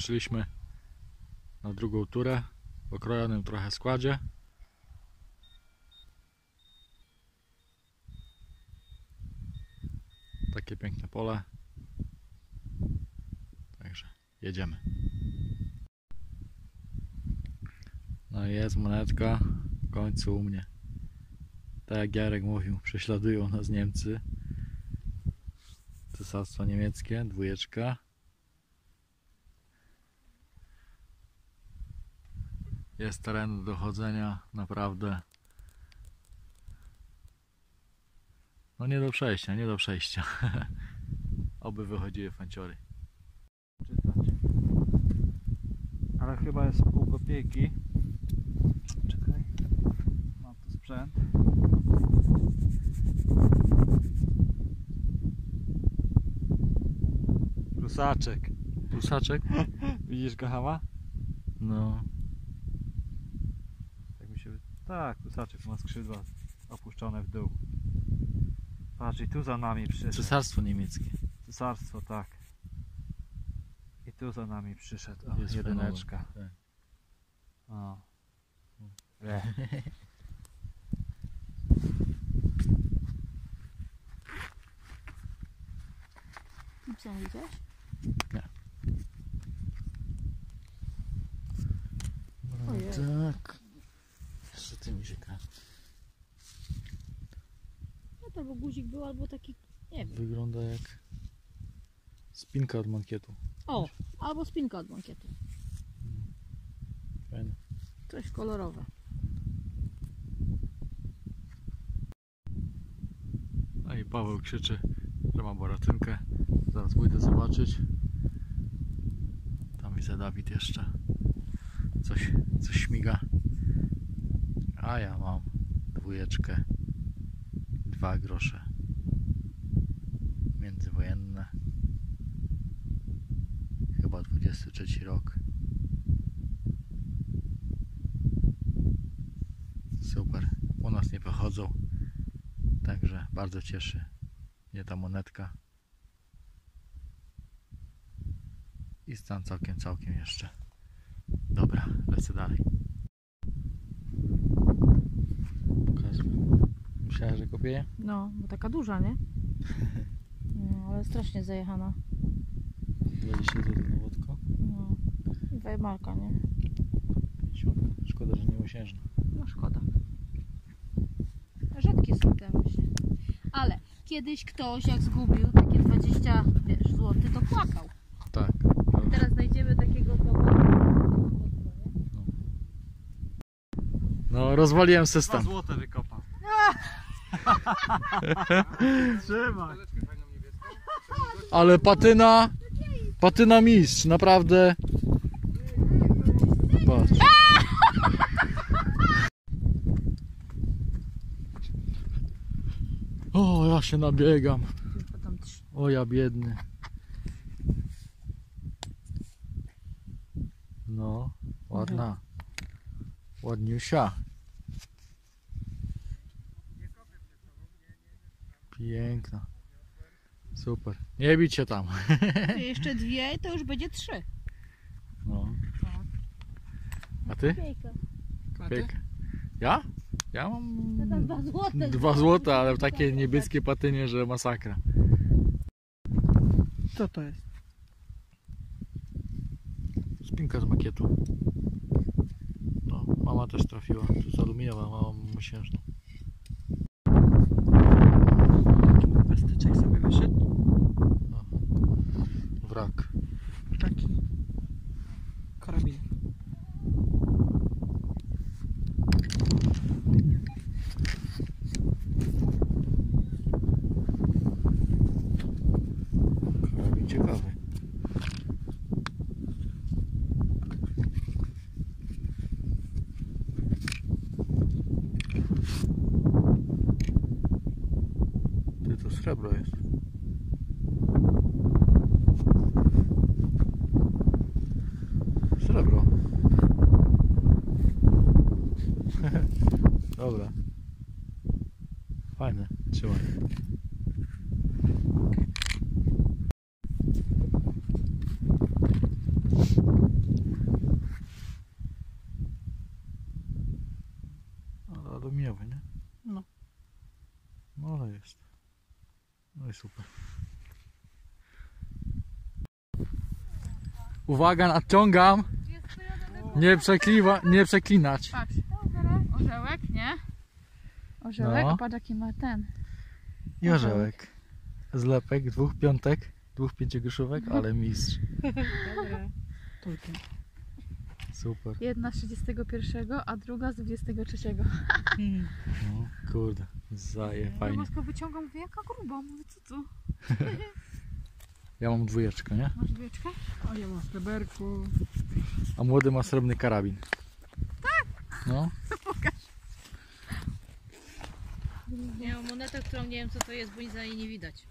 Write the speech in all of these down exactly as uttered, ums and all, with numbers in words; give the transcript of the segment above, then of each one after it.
zdążyliśmy na drugą turę w okrojonym trochę składzie. Takie piękne pole. Także jedziemy. No i jest monetka w końcu u mnie. Tak jak Jarek mówił, prześladują nas Niemcy. Cesarstwo niemieckie, dwójeczka. Jest teren do dochodzenia naprawdę. No nie do przejścia, nie do przejścia. Oby wychodziły fanciory. Czytać. Ale chyba jest pół kopiejki. Czekaj. Mam tu sprzęt. Prusaczek. Prusaczek? Widzisz go, Hama? No. Tak mi się... Tak, prusaczek ma skrzydła opuszczone w dół. Patrz, i tu za nami przyszedł. Cesarstwo niemieckie. Cesarstwo, tak. I tu za nami przyszedł. O, Jest jedyneczka. fenomen. O. Co widziałeś? Nie. No, Ojej. tak. Jeszcze ty mi się kręci. No to albo guzik był, albo taki, nie wiem. Wygląda jak spinka od mankietu. O, albo spinka od mankietu. Fajne. Coś kolorowe. No i Paweł krzyczy, że ma boratynkę. Zaraz pójdę zobaczyć. Tam widzę Dawid jeszcze. Coś, coś śmiga. A ja mam dwójeczkę. Dwa grosze. Międzywojenne. Chyba dwudziesty trzeci rok. Super. U nas nie pochodzą. Także bardzo cieszy mnie ta monetka. I stan całkiem, całkiem jeszcze. Dobra, lecę dalej. Pokażmy. Myślałem, że kopieje? No, bo taka duża, nie? No, ale strasznie zajechana. dwadzieścia złotych na wodko. No. I Weimarka, nie? pięćdziesiąt. Szkoda, że nie mosiężna. No szkoda. Rzadkie są te, myślę. Ale kiedyś ktoś jak zgubił takie dwadzieścia, wiesz, złotych, to płakał. Tak. I teraz znajdziemy takiego kogo. No, rozwaliłem Dwa system. złote wykopał. Trzymaj. Ale patyna, patyna mistrz, naprawdę. Patrz. O, ja się nabiegam. Potem trzy. O, ja biedny. No, ładna. Ładniusia. Piękna. Super. Nie bić się tam. Jeszcze dwie, to już będzie trzy. No. A ty? Piękna. Piękna. Ja? Ja mam To tam dwa złote. dwa złote, ale w takie niebieskie patynie, że masakra. Co to jest? Spinka z makietu. No, mama też trafiła. To jest aluminiowa, mama mosiężna. Pestyczek sobie wyszedł. Wrak. Taki. Karabin. Karabin ciekawy. Ty, to srebro jest. Srebro. Dobra. Fajne. Trzymaj. aluminiowy, nie? No. No ale jest. No i super. Uwaga, nadciągam! Nie przekliwa, nie przeklinać. Patrz, orzełek, nie? Orzełek, No. a patrz jaki ma ten. I orzełek. Zlepek, dwóch piątek, dwóch pięciogroszówek, ale mistrz. Super. Jedna z trzydziestego pierwszego, a druga z dwudziestego trzeciego. No, kurde, zaje, fajnie. Bosko wyciągał, mówię, jaka gruba, mówię, co to? Ja mam dwójeczkę, nie? Masz wieczkę? A ja mam w teberku. A młody ma srebrny karabin. Tak? No. Nie mam monetę, którą nie wiem co to jest, bo nic na niej nie widać.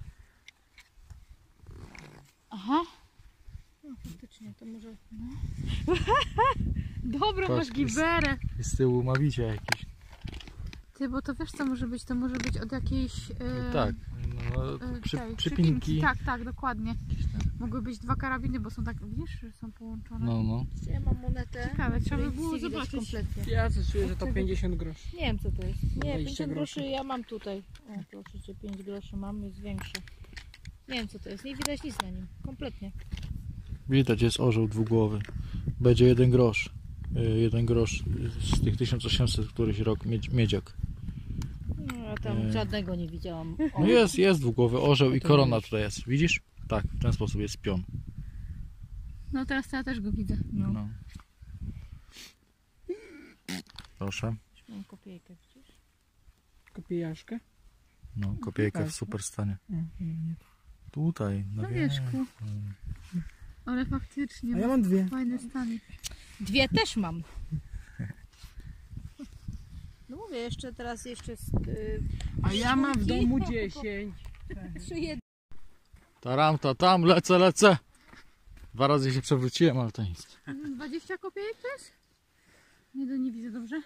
Aha. No faktycznie, to może... No. Dobra, Patrz, masz giberę. I z tyłu ma wicie jakieś. Ty, bo to wiesz co może być? To może być od jakiejś... E, Tak, no, e, przy, tej, przypinki. Tak, tak, dokładnie. Mogły być dwa karabiny, bo są tak, widzisz, że są połączone. No, no. Ja mam monetę. Ciekawe, trzeba by było zobaczyć. Kompletnie. Ja coś czuję, że to pięćdziesiąt groszy. Nie wiem co to jest. Nie, dwadzieścia pięćdziesiąt groszy groszy. ja mam tutaj. O, proszę cię, pięć groszy mam, jest większe. Nie wiem co to jest, nie widać nic na nim. Kompletnie. Widać, jest orzeł dwugłowy. Będzie jeden grosz. Y, Jeden grosz z tych tysiąc osiemset któryś rok miedź, miedziak. No, ja tam Nie. żadnego nie widziałam. O. No jest, jest dwugłowy orzeł i korona tutaj jest. Widzisz? Tak, w ten sposób jest pion. No teraz to ja też go widzę. No. No. Proszę. Mam kopiejkę, widzisz? Kopijaszkę? No, kopiejka w super stanie. Tutaj, na Na wierzchu. wierzchu. Ale faktycznie. A ja mam dwie. Fajny stanik. Dwie też mam. No mówię, jeszcze teraz jeszcze... Yy, A ja mam w domu dziesięć. trzy jedne. Taram, ta tam, lecę, lecę. Dwa razy się przewróciłem, ale to nic. dwadzieścia kopiejek też? Nie, do nie widzę dobrze.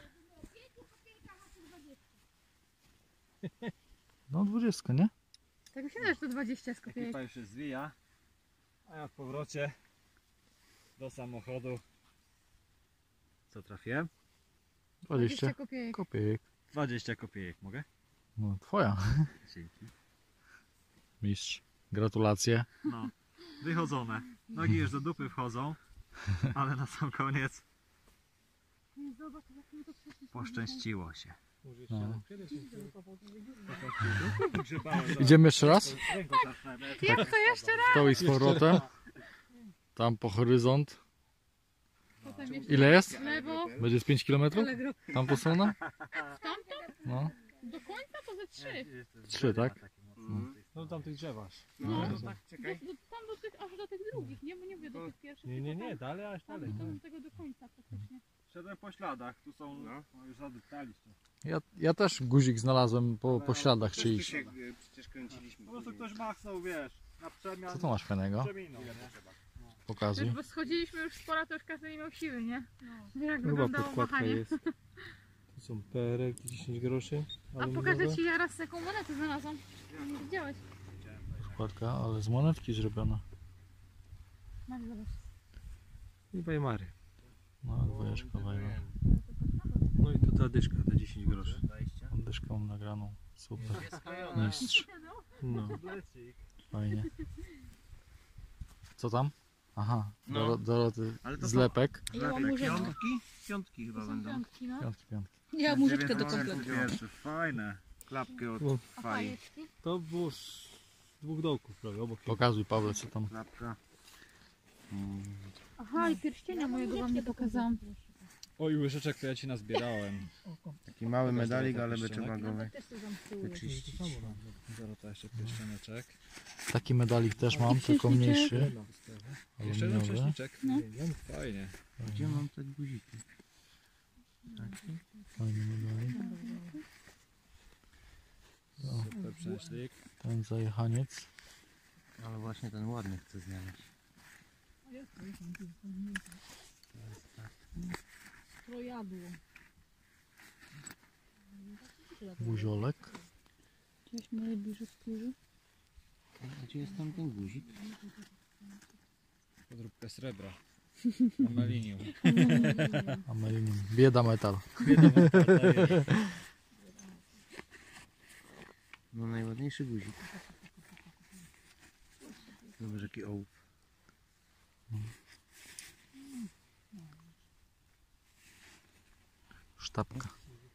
No dwudziestka, nie? Tak mi się wydaje, że to dwadzieścia z kopiejek. Ekipa już się zwija. A ja w powrocie do samochodu. Co trafiłem? dwadzieścia kopiejek. kopiejek. dwadzieścia kopiejek, mogę? No, twoja. Dzięki. Mistrz. Gratulacje. No, wychodzone. Nogi już do dupy wchodzą, ale na sam koniec poszczęściło się. No. Grzebałem, Idziemy jeszcze raz? Jak to jeszcze raz? To i z powrotem. Tam po horyzont. Potem jeszcze Ile jest? w lewo. Będzie z pięć kilometrów? Ale gro... Tam po stronę? Tamto? No. Do końca to ze trzy. Trzy, tak? No tam tych drzewasz. No, No. tak, czekaj. Do, do, tam do tych, aż do tych drugich, nie? Bo nie mówię do tych pierwszych. Nie, nie, tylko nie, tam, dalej, aż tam, dalej. tam do tego do końca faktycznie. Szedłem po śladach, tu są, no, już zadeptaliście. Ja, ja też guzik znalazłem po, po śladach czyichś. Przecież kręciliśmy. Po prostu ktoś machnął, wiesz, na przemian. Co to masz fajnego? Przeminął, nie? Pokazuj. Już bo schodziliśmy już sporo, to już każdy nie miał siły, nie? No. Jak Chyba wyglądało podkładka machanie. jest. Tu są perek, dziesięć groszy. A pokażę ci ja raz taką monetę znalazłam. Nie widziałeś? Podkładka, ale z monetki zrobiona. Masz, zobacz. I Weimary. No, dwójeczka wejna. No i to ta dyszka, te dziesięć groszy. Dyszkę mam nagraną. Super. Mistrz. No. Fajnie. Co tam? Aha, No. Doro, Doroty Ale to zlepek. Ja mam łyżeczkę. Piątki? Piątki chyba To są będą. piątki, no. Piątki, piątki. Ja mam łyżeczkę do kompletu. Pierwszy, fajne. Klapki od No. A faj. fajeczki? To było z dwóch dołków prawie, obok siebie. Pokazuj, Paweł, co tam. Klapka. Mm. Aha, i pierścienia mojego wam nie pokazałam. Oj, łyżeczek to ja ci nazbierałem. Taki mały medalik, to ale by pierścionek? trzeba go wy- Też to zamknęły. wyczyścić. Dorota jeszcze pierścioneczek. Taki medalik też mam, tylko mniejszy. Jeszcze jeden Aluminiowy. prześniczek. No. Fajnie. Gdzie mam te guziki? Fajny medalik. Super prześlik. Ten zajechaniec. Ale właśnie ten ładny chcę znaleźć. Trojadło. Buziolek. Gdzieś moje biżutki. A gdzie jest tam ten guzik? Podróbkę srebra. Amelinium. Amelinium. Bieda metal. No najładniejszy guzik. Zobacz jaki ołów. Sztabka.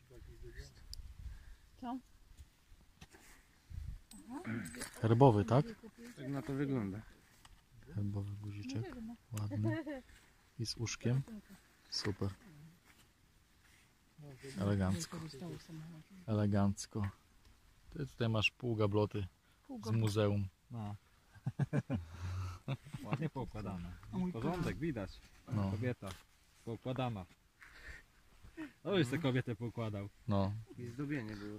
Co? Herbowy, tak? Tak na to wygląda. Herbowy guziczek. Ładny. I z uszkiem. Super. Elegancko. Elegancko. Ty tutaj masz pół gabloty z muzeum. No. Ładnie poukładane. Porządek, widać. No. Kobieta poukładana. O, już tę kobietę poukładał. No. I zdobienie było.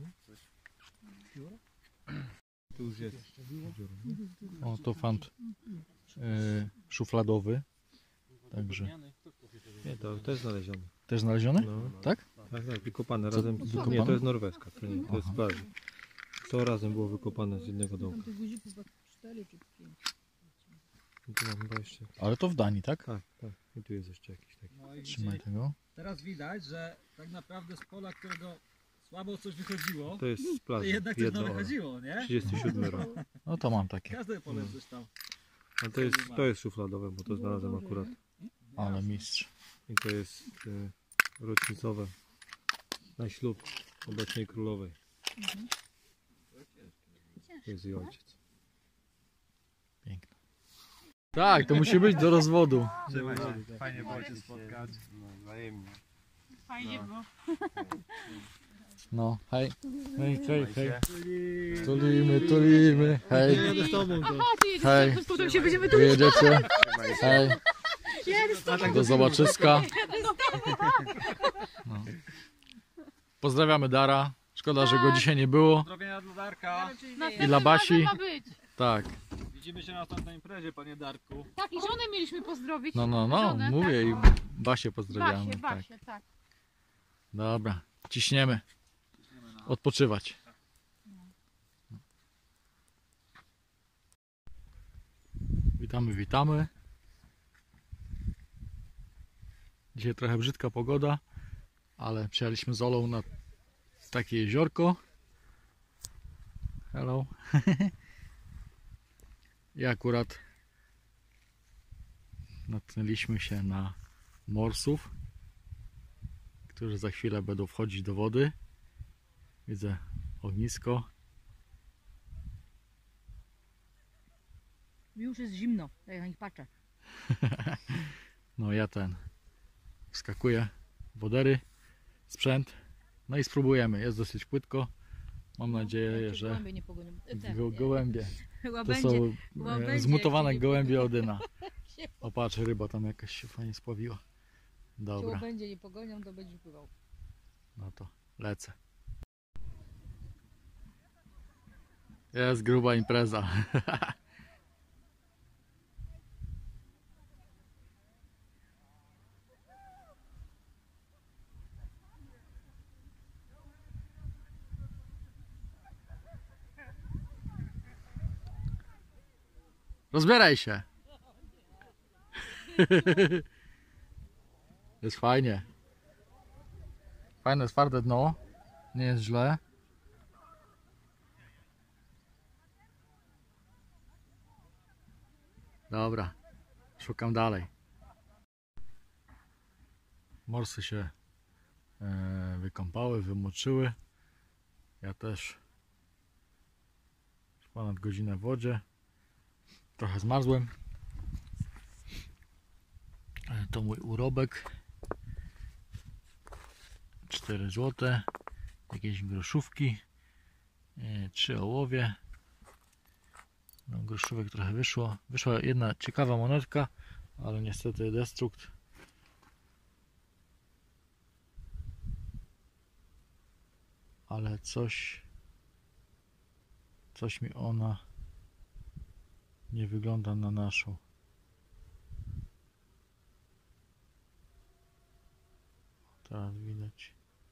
Tu już jest. O, to fant yy, szufladowy. Także. Nie, to też znaleziony. Też znaleziony? No. Tak? Tak, tak, wykopane Co, razem. wykopane? Nie, to jest norweska, to nie, to jest Aha. z plaży. To razem było wykopane z jednego dołka. I tu mam chyba jeszcze. Ale to w Danii, tak? Tak, tak. I tu jest jeszcze jakiś taki. No i Trzymaj tego. teraz widać, że tak naprawdę z pola, którego słabo coś wychodziło, To jest z to plaży. jednak coś Jedno nam oro. wychodziło, nie? trzydziesty siódmy rok. No to mam takie. Każde pole coś tam. A to jest, to jest szufladowe, bo to znalazłem akurat. Ale mistrz. I to jest y, rocznicowe na ślub obecnej królowej. To jest jej ojciec. Piękne. Tak, to musi być do rozwodu. Trzymaj się. Fajnie było cię spotkać. No wzajemnie. Fajnie było. No, hej. Hej, hej, hej. Tulimy, tulimy. Hej, z tobą to. A ty jedziesz, Hej. to potem się będziemy tu wyjedziecie. Hej, jedziesz. do zobaczyska. No. Pozdrawiamy Dara. Szkoda, że go dzisiaj nie było. Pozdrowienia dla Darka. I dla Basi. Ma być. Tak, Widzimy się na następnej imprezie, panie Darku. Tak, i żonę mieliśmy pozdrowić. no, no, no, Żonę, mówię i tak? Basię pozdrawiamy. Basie, Tak. Basie, tak. Dobra, ciśniemy. Odpoczywać. Witamy, witamy. Dzisiaj trochę brzydka pogoda, ale przyjechaliśmy z Olą na takie jeziorko. Hello. I akurat natknęliśmy się na morsów, którzy za chwilę będą wchodzić do wody. Widzę ognisko. Już jest zimno, jak na nich patrzę. No ja ten wskakuję w wodery, sprzęt, no i spróbujemy. Jest dosyć płytko. Mam nadzieję, że Gołębie nie pogonią. E, te, go, gołębie. nie. To Łabędzie. są e, Łabędzie, zmutowane jak się nie gołębie Odyna. się- O patrz, ryba tam jakaś się fajnie spławiła. Jak Dobra, łabędzie nie pogonią, to będzie pływał. no to lecę. Jest gruba impreza. Rozbieraj się. Jest fajnie. Fajne, twarde dno. Nie jest źle. Dobra. Szukam dalej. Morsy się e, wykąpały, wymoczyły. Ja też. Już ponad godzinę w wodzie. Trochę zmarzłem. E, To mój urobek. cztery złote. Jakieś groszówki. E, trzy ołowie. No, groszówek trochę wyszło. Wyszła jedna ciekawa monetka, ale niestety destrukt. Ale coś coś mi ona nie wygląda na naszą. Teraz widać.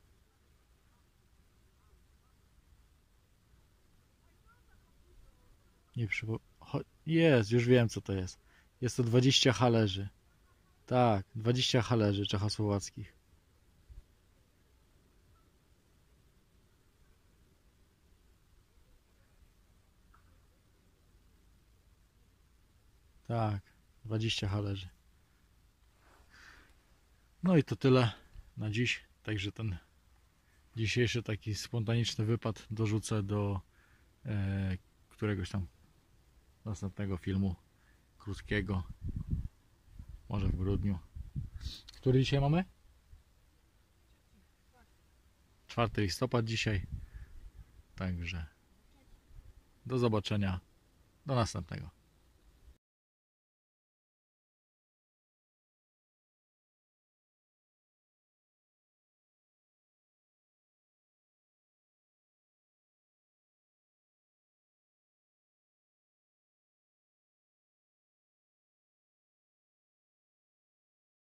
Nie przypo... Cho- Jest, już wiem co to jest. Jest to dwadzieścia halerzy. Tak, dwadzieścia halerzy czechosłowackich. Tak, dwadzieścia ha leży. No i to tyle na dziś. Także ten dzisiejszy taki spontaniczny wypad dorzucę do e, któregoś tam następnego filmu krótkiego. Może w grudniu. Który dzisiaj mamy? czwarty listopad dzisiaj. Także do zobaczenia. Do następnego.